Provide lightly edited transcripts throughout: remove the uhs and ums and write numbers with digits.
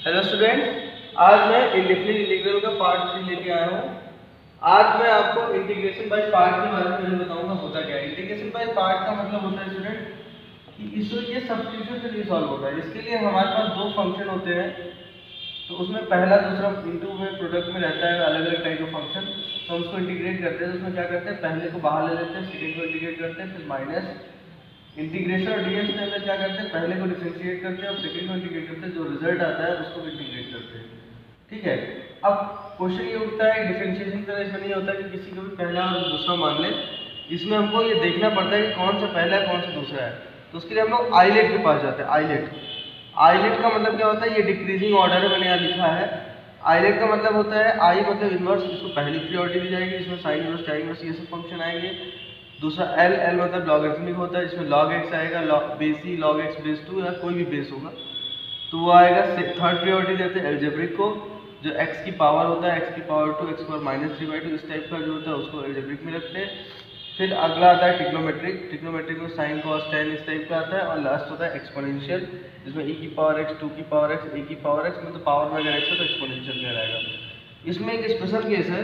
Hello student, आज मैं indefinite integral का पार्ट 3 लेके आया हूँ। आज मैं आपको इंटीग्रेशन बाय पार्ट के बारे में पहले बताऊंगा होता क्या है। इंटीग्रेशन बाय पार्ट का मतलब होता है स्टूडेंट कि इसको ये सब्स्टिट्यूशन से नहीं सॉल्व होता है। इसके लिए हमारे पास दो फंक्शन होते हैं, तो उसमें पहला दूसरा इंटू में प्रोडक्ट में रहता है अलग अलग टाइप का फंक्शन। तो हम उसको इंटीग्रेट करते हैं, तो उसमें क्या करते हैं, पहले को बाहर ले लेते हैं, सेकेंड को इंटीग्रेट करते हैं, फिर माइनस इंटीग्रेशन और डीएक्स के अंदर क्या करते हैं, पहले को डिफरेंशिएट करते हैं और सेकंड को इंटीग्रेट करते हैं, जो रिजल्ट आता है उसको इंटीग्रेट करते हैं। ठीक है। अब क्वेश्चन ये उठता है, डिफरेंशिएशन की तरह इसमें नहीं होता कि किसी को भी पहला और दूसरा मान ले। इसमें हमको ये देखना पड़ता है कि कौन सा पहला है कौन सा दूसरा है। तो उसके लिए हम लोग आइलेट के पास जाते हैं। आइलेट का मतलब क्या होता है, ये डिक्रीजिंग ऑर्डर है, मैंने यहाँ लिखा है। आइलेट का मतलब होता है आई मतलब इनवर्स, इसको पहली प्रायोरिटी दी जाएगी, इसमें साइन इनवर्स टाइम इनवर्स ये सब फंक्शन आएंगे। दूसरा एल मतलब लॉगरिथमिक होता है, जिसमें log x आएगा, base E log x base 2 या कोई भी बेस होगा तो वो आएगा। थर्ड प्रायोरिटी देते हैं एल्जेब्रिक को, जो x की पावर होता है, x की पावर 2 x पावर -3/2 इस टाइप का जो होता है उसको एल्जेब्रिक में रखते हैं। फिर अगला आता है ट्रिग्नोमेट्रिक में साइन कॉस टेन इस टाइप का आता है। और लास्ट होता है एक्सपोनेंशियल, जिसमें e की पावर x 2 की पावर x a की पावर x, मतलब पावर में अगर x है तो एक्सपोनेंशियल में रहेगा। इसमें एक स्पेशल केस है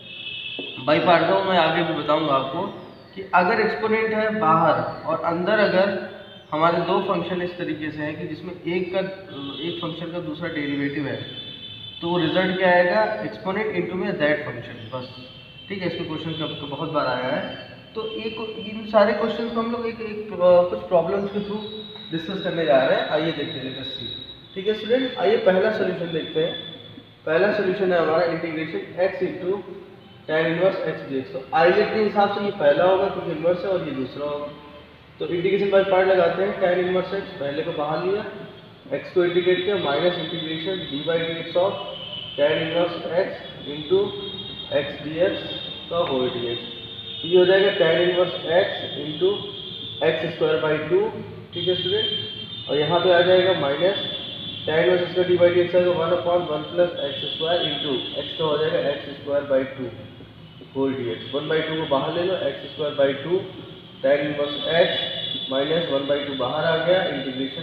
बाई पार्ट का, मैं आगे भी बताऊंगा आपको कि अगर एक्सपोनेंट है बाहर और अंदर अगर हमारे दो फंक्शन इस तरीके से हैं कि जिसमें एक फंक्शन का दूसरा डेरिवेटिव है, तो वो रिजल्ट क्या आएगा, एक्सपोनेंट इनटू में दैट फंक्शन, बस। ठीक है, इसमें क्वेश्चन बहुत बार आया है। तो इन सारे क्वेश्चन को हम लोग कुछ प्रॉब्लम्स के थ्रू डिस्कस करने जा रहे हैं। आइए देखते हैं, लेट्स सी। ठीक है स्टूडेंट, आइए पहला सोल्यूशन देखते हैं। पहला सोल्यूशन है हमारा integration x into tan inverse x dx। तो आइलेट के हिसाब से ये पहला होगा क्योंकि इनवर्स है और ये दूसरा होगा। तो इंटीग्रेशन बाय पार्ट लगाते हैं। tan इनवर्स x पहले को बाहर लिया, x को इंटीग्रेट किया, minus integration d/dx of tan inverse x into x dx का होल dx। तो ये हो जाएगा tan inverse x into x²/2। ठीक है स्टूडेंट, और यहाँ पे आ जाएगा माइनस tan इनवर्स इसका d/dx आएगा 1/1 प्लस x² इंटू x का हो जाएगा x²/2 होल dx। 1/2 को बाहर ले लो, x²/2 tan inverse x minus 1/2 बाहर आ गया, integration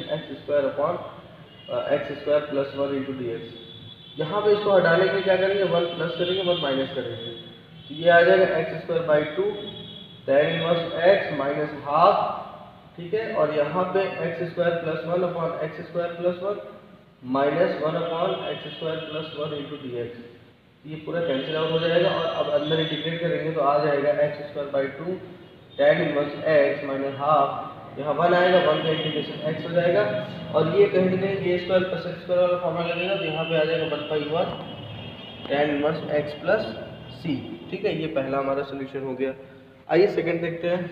x² plus 1 into dx। यहाँ पे इसको हटाने के लिए क्या करेंगे, 1 प्लस करेंगे 1 माइनस करेंगे, तो ये आ जाएगा x²/2 tan inverse x minus half. ठीक है, और यहाँ पे x² plus 1 upon x² plus 1 minus 1 upon x² plus 1 into dx। ये पूरा कैंसिल आउट हो जाएगा और अब अंदर इंटीग्रेट करेंगे तो आ जाएगा x²/2 tan inverse x minus half. यहाँ 1 आएगा, 1 का इंटीग्रेशन x हो जाएगा और ये कहीं ना कहीं a² प्लस x² वाला फॉर्मूला लगेगा, तो यहाँ पे आ जाएगा 1/1 tan inverse x plus c। ठीक है, ये पहला हमारा सोल्यूशन हो गया। आइए सेकंड देखते हैं।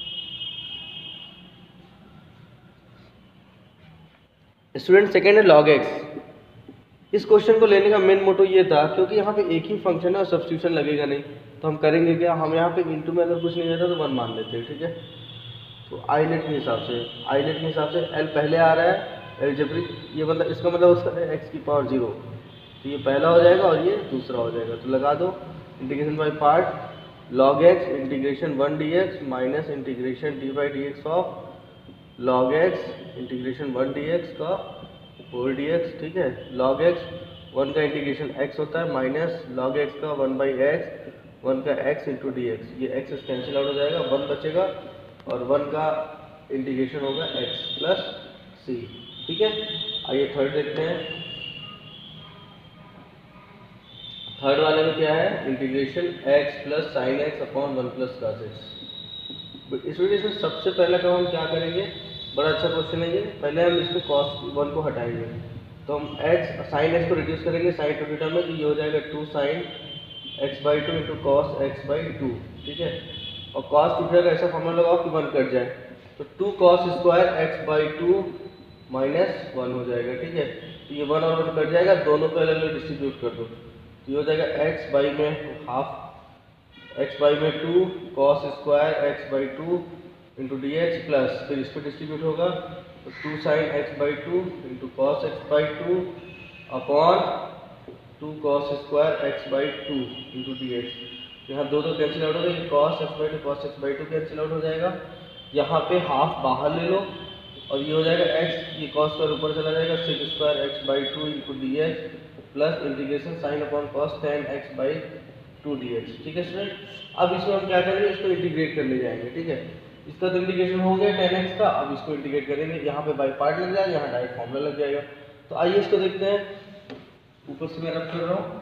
स्टूडेंट, सेकंड है log x। इस क्वेश्चन को लेने का मेन मोटो ये था क्योंकि यहाँ पे एक ही फंक्शन है और सब्स्टिट्यूशन लगेगा नहीं, तो हम करेंगे क्या, हम यहाँ पे इंटू में अगर कुछ नहीं रहता तो 1 मान लेते हैं। ठीक है, तो आइलेट के हिसाब से एल पहले आ रहा है, एल्जेब्रिक ये मतलब इसका मतलब उसका है x की पावर 0, तो ये पहला हो जाएगा और ये दूसरा हो जाएगा। तो लगा दो integration by part log x integration 1 dx minus integration d/dx of log x integration 1 dx का होल dx। ठीक है, log x 1 का इंटीग्रेशन x होता है माइनस log x का 1/x 1 का x इंटू dx। ये x कैंसिल आउट हो जाएगा, 1 बचेगा और 1 का इंटीग्रेशन होगा x प्लस c। ठीक है, आइए थर्ड देखते हैं। थर्ड वाले में क्या है, integration x plus sine x upon 1 plus cos x। इस वजह से सबसे पहला काम हम क्या करेंगे, बड़ा अच्छा क्वेश्चन है ये। पहले हम इसमें cos 1 को हटाएंगे, तो हम साइन x को रिड्यूस करेंगे साइन टू थीटा में, तो ये हो जाएगा 2 sin x/2 into cos x/2। ठीक है, और cos थीटा का ऐसा फॉर्मूला लगाओ कि 1 कट जाए, तो 2 cos² x/2 माइनस 1 हो जाएगा। ठीक है, तो ये 1 और 1 कट जाएगा, दोनों को अलग अलग डिस्ट्रीब्यूट कर दो, तो ये हो जाएगा x में हाफ x में 2 cos² x/2 into dx plus फिर इस पर डिस्ट्रीब्यूट होगा, तो 2 sin x/2 into cos x/2 upon 2 cos² x/2 into dx। यहाँ दो कैंसिल आउट हो गए, cos x/2 कैंसिल आउट हो जाएगा। यहाँ पे हाफ बाहर ले लो, और ये हो जाएगा x, ये cos स्क्वायर ऊपर चला जाएगा sec square x by 2 into d x plus integration sine upon cos tan x by 2 dx। ठीक है स्टूडेंट, अब इसमें हम क्या करेंगे, इसको इंटीग्रेट करने जाएंगे। ठीक है, इसका तो इंटीग्रेशन हो गया tan x का, अब इसको इंटीग्रेट करेंगे, यहाँ पे बाई पार्ट लग जाएगा, यहाँ डायरेक्ट फॉर्मूला लग जाएगा। तो आइए इसको देखते हैं, ऊपर से मैं रब कर रहा हूँ।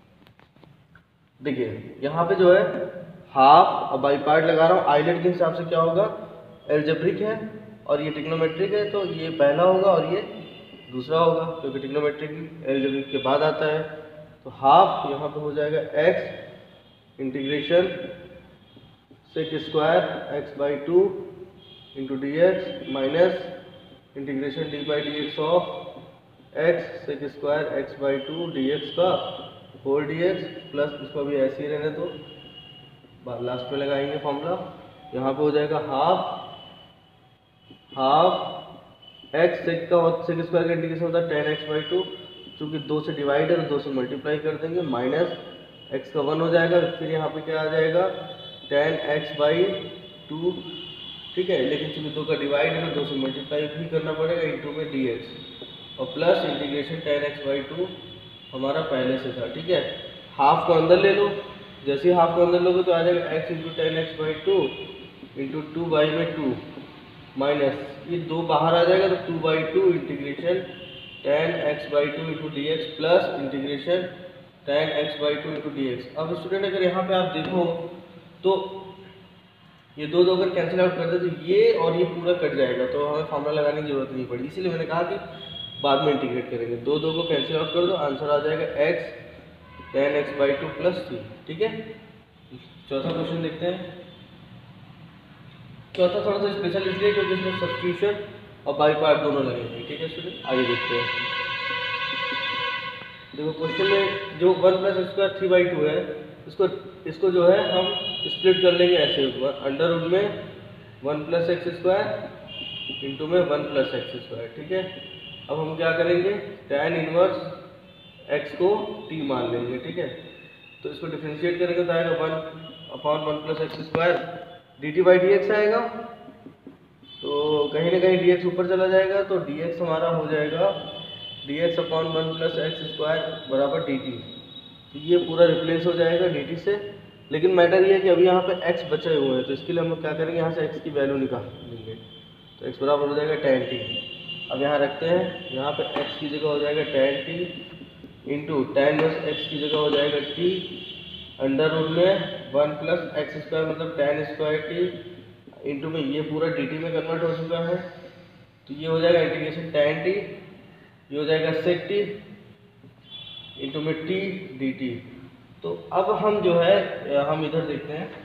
देखिए यहाँ पे जो है हाफ और बाई पार्ट लगा रहा हूँ, आइलेट के हिसाब से क्या होगा, एल्जेब्रिक है और ये ट्रिग्नोमेट्रिक है, तो ये पहला होगा और ये दूसरा होगा, क्योंकि ट्रिग्नोमेट्रिक एल्जेब्रिक के बाद आता है। तो हाफ यहाँ पे हो जाएगा x integration sec square x by 2 into d x minus integration d by d x of x sec square x by 2 d x का होल डी एक्स प्लस इसको भी ऐसे ही रहने दो, लास्ट में लगाएंगे फॉर्मूला। यहाँ पे हो जाएगा हाफ x सेक स्क्वायर का इंटीग्रेशन होता है tan x बाई 2, चूँकि 2 से डिवाइड है तो 2 से मल्टीप्लाई कर देंगे, माइनस x का 1 हो जाएगा, फिर यहाँ पे क्या आ जाएगा tan x बाई 2। ठीक है, लेकिन चूँकि 2 का डिवाइड है तो 2 से मल्टीप्लाई भी करना पड़ेगा इंटू में dx और plus integration tan x by 2 हमारा पहले से था। ठीक है, हाफ को अंदर ले लो, जैसे ही हाफ को अंदर लोगे तो आ जाएगा x into tan x by 2 into 2 by में 2 माइनस ये 2 बाहर आ जाएगा तो 2 by 2 integration tan x by 2 into d x plus integration tan x by 2 into d x. अब स्टूडेंट अगर यहाँ पे आप देखो तो ये दो अगर कैंसिल आउट कर दे तो ये और ये पूरा कट जाएगा, तो हमें फॉर्मूला लगाने की जरूरत नहीं पड़ी, इसीलिए मैंने कहा कि बाद में इंटीग्रेट करेंगे। दो को कैंसिल आउट कर दो, आंसर आ जाएगा x tan x by 2 plus 3। ठीक है, चौथा क्वेश्चन देखते हैं। चौथा थोड़ा सा स्पेशल इसलिए क्योंकि इसमें सब्स्टिट्यूशन और बाई पार्ट दोनों लगेंगे। ठीक है स्टूडेंट, आगे देखते हैं। देखो क्वेश्चन में जो 1 प्लस एक्स स्क्वायर 3 बाई 2 है, इसको जो है हम स्प्लिट कर लेंगे ऐसे, अंडर रूट में 1 प्लस एक्स स्क्वायर इंटू में 1 प्लस एक्स स्क्वायर। ठीक है, अब हम क्या करेंगे, tan इनवर्स x को t मान लेंगे। ठीक है, तो इसको डिफरेंशिएट करेंगे तो आएगा 1/1 plus x square dt by d x आएगा, तो कहीं ना कहीं dx ऊपर चला जाएगा, तो dx हमारा हो जाएगा dx/1 प्लस एक्स स्क्वायर बराबर dt। तो ये पूरा रिप्लेस हो जाएगा dt से, लेकिन मैटर ये है कि अभी यहाँ पे x बचे हुए हैं, तो इसके लिए हम क्या करेंगे, यहाँ से x की वैल्यू निकाल लेंगे, तो x बराबर हो जाएगा tan t। अब यहाँ रखते हैं, यहाँ पे x की जगह हो जाएगा tan t into tan plus x की जगह हो जाएगा t अंडर रूट में 1 प्लस एक्स स्क्वायर मतलब tan स्क्वायर t इंटू में ये पूरा dt में कन्वर्ट हो चुका है, तो ये हो जाएगा इंटीग्रेशन tan t, ये हो जाएगा sec t इंटू में t dt। तो अब हम जो है हम इधर देखते हैं,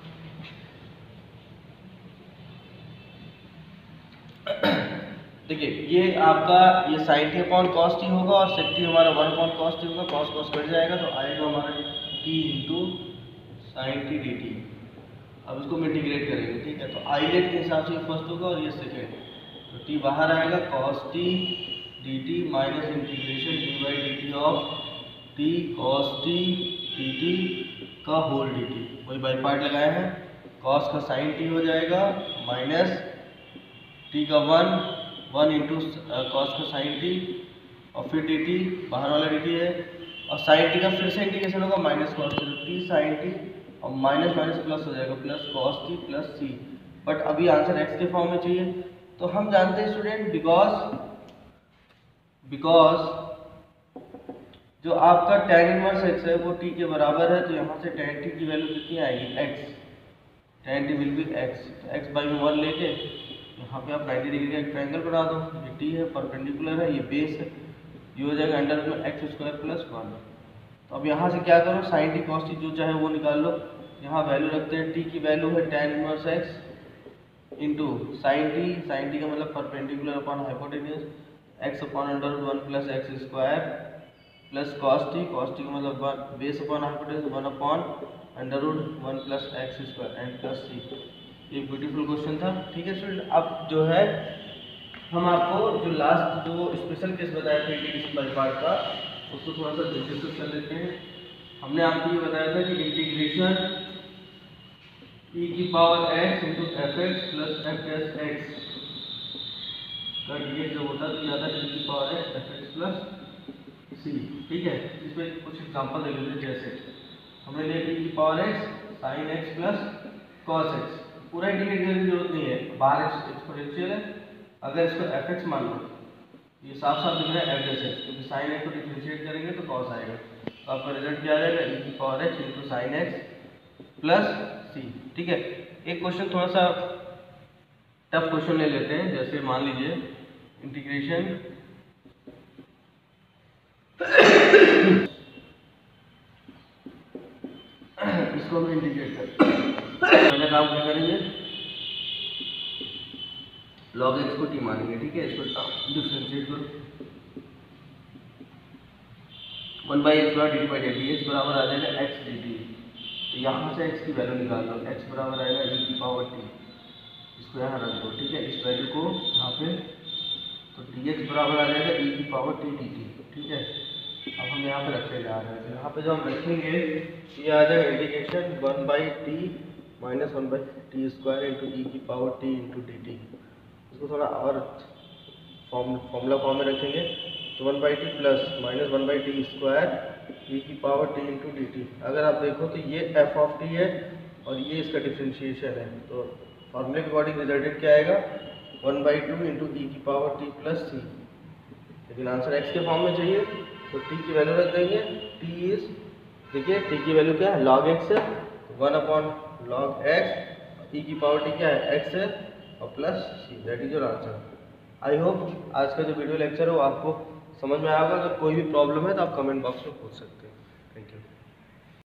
देखिए ये आपका ये sin t upon cos t होगा और sec t हमारा 1 अपॉन cos t होगा, cos cos कट जाएगा तो आएगा हमारा t इंटू sin t dt। अब इसको इंटीग्रेट करेंगे। ठीक है, तो आइलेट के हिसाब से ये फर्स्ट होगा और ये सेकेंड, तो t बाहर आएगा cos t dt minus integration d by d t of t cos t dt का होल dt, वही बाई पार्ट लगाए हैं, cos का sin t हो जाएगा माइनस t का 1 इंटू कॉस का साइन टी और फिर डी टी बाहर वाला डी टी है, और साइन टी का फिर से इंटीग्रेशन होगा minus cos t sine t और माइनस माइनस प्लस हो जाएगा plus cos t plus c. But अभी आंसर एक्स के फॉर्म में चाहिए, तो हम जानते हैं स्टूडेंट बिकॉज जो आपका tan इनवर्स एक्स है वो t के बराबर है, तो यहाँ से tan t की वैल्यू कितनी आएगी x, tan t will be x, तो x बाई में 1 लेके यहाँ पे आप 90 डिग्री का एक ट्रायंगल बना दो, ये t है परपेंडिकुलर है, ये बेस है, ये हो जाएगा अंडर में एक्स स्क्वायर प्लस 1। तो अब यहाँ से क्या करो, साइन टी कॉस टी जो चाहे वो निकाल लो, यहाँ वैल्यू रखते हैं, t की वैल्यू है tan inverse x into sine t का मतलब perpendicular upon hypotenuse x upon under 1 plus x square plus cos t का मतलब base upon hypotenuse 1 upon under root 1 plus x square and plus c. एक beautiful question था। ठीक है student, अब जो है हम आपको जो लास्ट जो स्पेशल केस बताया था इंटीग्रेशन बाई पार्ट का, उसको थोड़ा सा डिस्कस कर लेते हैं। हमने आपको ये बताया था कि इंटीग्रेशन e की power x into f x plus f dash x का dx जब होता है तो क्या था e की पावर है fx प्लस सी। ठीक है, इसमें कुछ एग्जांपल दे लेते हैं। जैसे हमने लिया e की power x sin x plus cos x, पूरा इंटीग्रेट करने की जरूरत नहीं है, बाहर एक्सपोनेंशियल है। अगर इसको fx मान लो, ये साफ साफ दिख रहा है f जैसे, क्योंकि sin x को डिफरेंशिएट करेंगे तो cos आएगा, तो आपका रिजल्ट क्या आ जाएगा e की power x into sine x plus c. ठीक है, एक क्वेश्चन थोड़ा सा टफ क्वेश्चन ले लेते हैं। जैसे मान लीजिए इंटीग्रेशन इसको हम इंटीग्रेट करें, पहले काम क्या करेंगे, log x को t मानेंगे। ठीक है, इसको डिफरेंशिएट करो, 1/x बराबर dt बाई dt, x बराबर आ जाएगा x dt। तो यहाँ से x की वैल्यू निकाल लो, x बराबर आएगा e की पावर t, इसको यहाँ रख दो। ठीक है, इस वैल्यू को यहाँ पे, तो dx बराबर आ जाएगा e की पावर t dt। ठीक है, अब हम यहाँ पे रखने जा रहे हैं, तो यहाँ पे जो हम रखेंगे ये आ जाएगा integration 1/t minus 1/t square into e की power t into d t. इसको थोड़ा और फॉर्मूला फॉर्म में रखेंगे, तो 1/t plus minus 1/t square e की power t into d t. अगर आप देखो तो ये f ऑफ t है और ये इसका डिफ्रेंशिएशन है, तो फॉर्मूले के अकॉर्डिंग रिजल्टेड क्या आएगा 1/2 इंटू ई की पावर t प्लस सी। लेकिन आंसर x के फॉर्म में चाहिए तो t की वैल्यू रख देंगे, t इज, देखिए t की वैल्यू क्या है log x है, 1/log x, e की पावर t क्या है x है और plus c, that is your answer. I hope आज का जो वीडियो लेक्चर है वो आपको समझ में आएगा। अगर कोई भी प्रॉब्लम है तो आप कमेंट बॉक्स में पूछ सकते हैं।